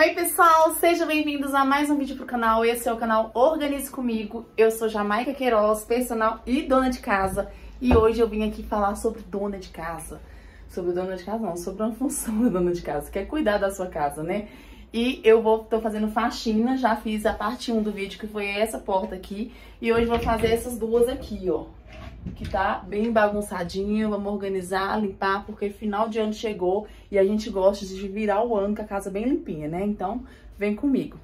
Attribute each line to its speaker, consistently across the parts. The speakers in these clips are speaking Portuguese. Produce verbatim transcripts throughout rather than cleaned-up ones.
Speaker 1: Oi pessoal, sejam bem-vindos a mais um vídeo pro canal. Esse é o canal Organize Comigo. Eu sou Jamaica Queiroz, personal e dona de casa. E hoje eu vim aqui falar sobre dona de casa. Sobre dona de casa não, sobre uma função da dona de casa, que é cuidar da sua casa, né? E eu vou, tô fazendo faxina, já fiz a parte um do vídeo, que foi essa porta aqui. E hoje vou fazer essas duas aqui, ó. Que tá bem bagunçadinho, vamos organizar, limpar, porque final de ano chegou e a gente gosta de virar o ano com a casa bem limpinha, né? Então, vem comigo.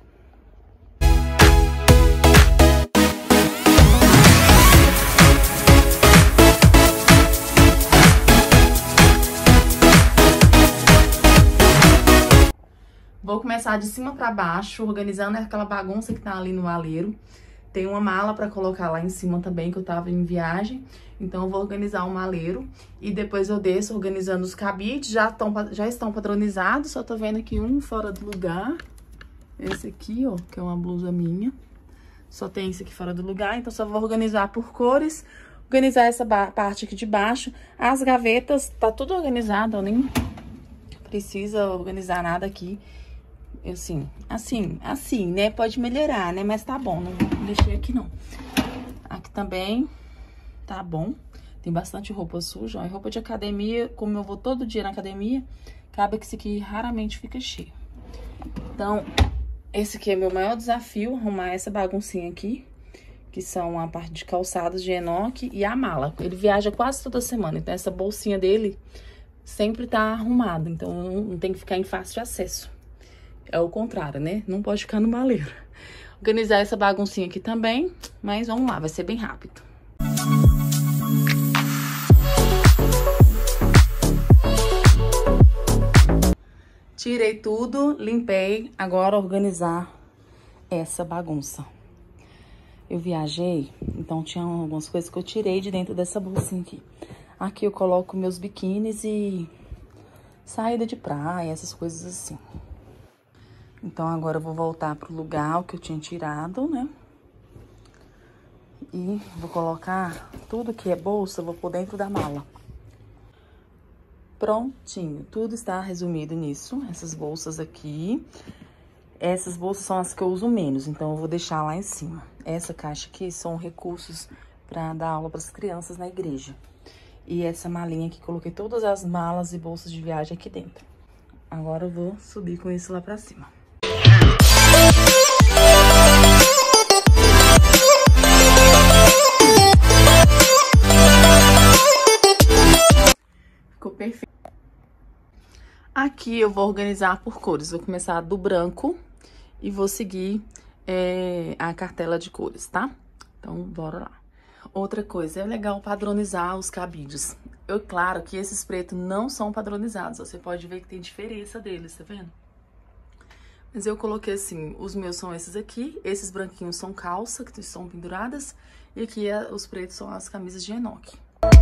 Speaker 1: Vou começar de cima pra baixo, organizando aquela bagunça que tá ali no valeiro. Tem uma mala pra colocar lá em cima também, que eu tava em viagem. Então, eu vou organizar o maleiro. E depois eu desço organizando os cabides. Já, tão, já estão padronizados. Só tô vendo aqui um fora do lugar. Esse aqui, ó, que é uma blusa minha. Só tem esse aqui fora do lugar. Então, só vou organizar por cores. Organizar essa parte aqui de baixo. As gavetas, tá tudo organizado. Eu nem precisa organizar nada aqui. Assim, assim, assim, né? Pode melhorar, né? Mas tá bom, não deixei aqui, não. Aqui também tá bom. Tem bastante roupa suja, ó. E roupa de academia, como eu vou todo dia na academia, cabe que esse aqui raramente fica cheio. Então, esse aqui é meu maior desafio, arrumar essa baguncinha aqui, que são a parte de calçados de Enoque e a mala. Ele viaja quase toda semana, então essa bolsinha dele sempre tá arrumada, então não tem que ficar em fácil acesso. É o contrário, né? Não pode ficar no maleiro. Organizar essa baguncinha aqui também, mas vamos lá, vai ser bem rápido. Tirei tudo, limpei, agora organizar essa bagunça. Eu viajei, então tinha algumas coisas que eu tirei de dentro dessa bolsinha aqui. Aqui eu coloco meus biquínis e saída de praia, essas coisas assim. Então, agora eu vou voltar pro lugar que eu tinha tirado, né? E vou colocar tudo que é bolsa, eu vou pôr dentro da mala. Prontinho, tudo está resumido nisso, essas bolsas aqui. Essas bolsas são as que eu uso menos, então eu vou deixar lá em cima. Essa caixa aqui são recursos para dar aula para as crianças na igreja. E essa malinha aqui, coloquei todas as malas e bolsas de viagem aqui dentro. Agora eu vou subir com isso lá pra cima. Ficou perfeito. Aqui eu vou organizar por cores. Vou começar do branco e vou seguir é, a cartela de cores, tá? Então, bora lá. Outra coisa, é legal padronizar os cabides. Eu, claro que esses pretos não são padronizados. Você pode ver que tem diferença deles, tá vendo? Mas eu coloquei assim, os meus são esses aqui, esses branquinhos são calça, que estão penduradas, e aqui é, os pretos são as camisas de Enoque.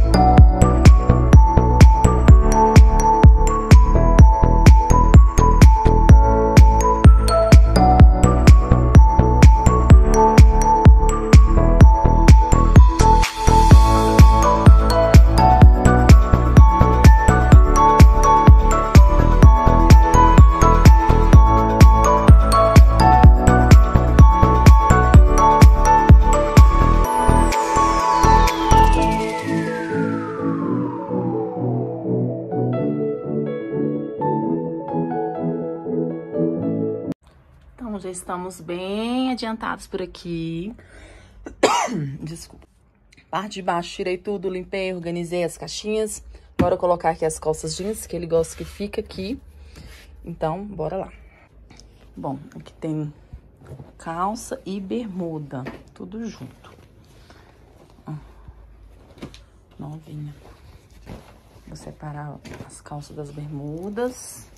Speaker 1: Então, já estamos bem adiantados por aqui. Desculpa. Parte de baixo, tirei tudo, limpei, organizei as caixinhas. Bora colocar aqui as calças jeans, que ele gosta que fica aqui. Então, bora lá. Bom, aqui tem calça e bermuda, tudo junto. Ó, novinha. Vou separar as calças das bermudas.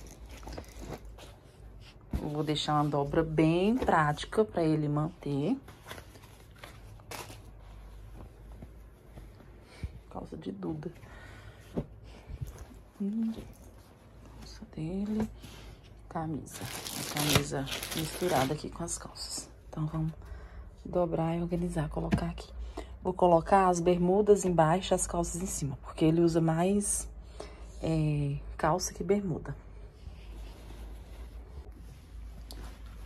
Speaker 1: Vou deixar uma dobra bem prática para ele manter. Calça de Duda. Hum, calça dele. Camisa. A camisa misturada aqui com as calças. Então, vamos dobrar e organizar, colocar aqui. Vou colocar as bermudas embaixo, as calças em cima, porque ele usa mais é, calça que bermuda.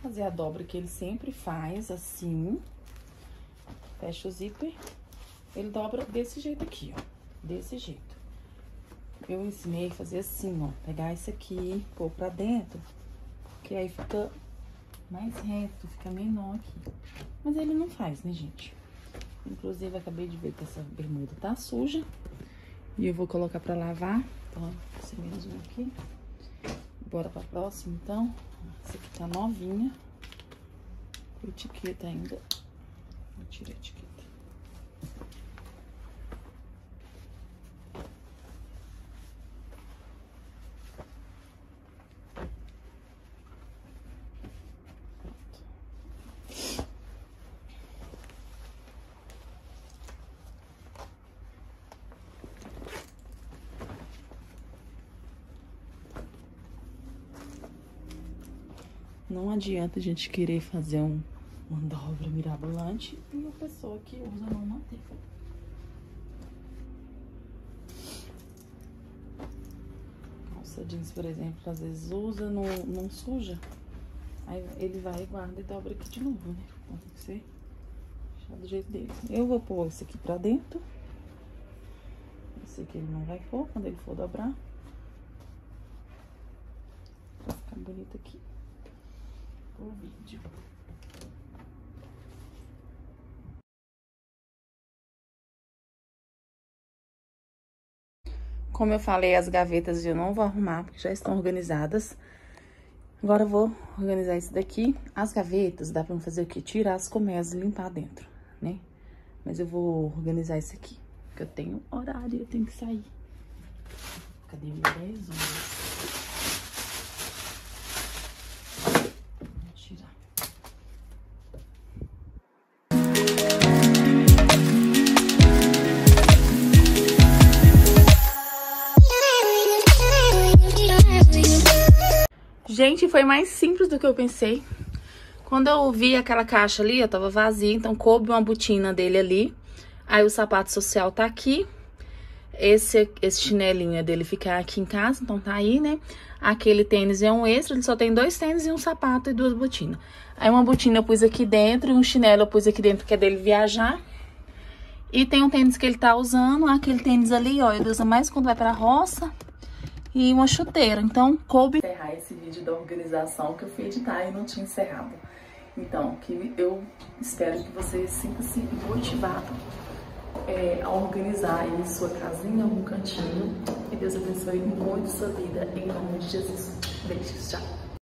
Speaker 1: fazer a dobra que ele sempre faz, assim. Fecha o zíper. Ele dobra desse jeito aqui, ó. Desse jeito. Eu ensinei a fazer assim, ó. Pegar isso aqui, pôr pra dentro. Que aí fica mais reto, fica menor aqui. Mas ele não faz, né, gente? Inclusive, acabei de ver que essa bermuda tá suja. E eu vou colocar pra lavar. Então, esse menos um aqui. Bora pra próxima, então. Essa aqui tá novinha. Com etiqueta ainda. Vou tirar a etiqueta. Não adianta a gente querer fazer um, uma dobra mirabolante e a pessoa que usa não manter. Calça jeans, por exemplo, às vezes usa, não, não suja. Aí ele vai e guarda e dobra aqui de novo, né? Então tem que ser deixar do jeito dele. Eu vou pôr esse aqui pra dentro. Esse aqui ele não vai pôr quando ele for dobrar. Vai ficar bonito aqui o vídeo. Como eu falei, as gavetas eu não vou arrumar, porque já estão organizadas. Agora eu vou organizar isso daqui. As gavetas, dá pra fazer o quê? Tirar as colmeias e limpar dentro, né? Mas eu vou organizar isso aqui, porque eu tenho horário, eu tenho que sair. Cadê meu dez horas? Gente, foi mais simples do que eu pensei. Quando eu vi aquela caixa ali, eu tava vazia, então coube uma botina dele ali. Aí o sapato social tá aqui. Esse, esse chinelinho é dele ficar aqui em casa, então tá aí, né? Aquele tênis é um extra, ele só tem dois tênis e um sapato e duas botinas. Aí uma botina eu pus aqui dentro e um chinelo eu pus aqui dentro, que é dele viajar. E tem um tênis que ele tá usando, aquele tênis ali, ó, ele usa mais quando vai pra roça. E uma chuteira, então coube encerrar esse vídeo da organização que eu fui editar e não tinha encerrado. Então, que eu espero que você sinta-se motivado é, a organizar aí sua casinha, algum cantinho. E Deus abençoe muito sua vida, em nome de Jesus. Beijos, tchau!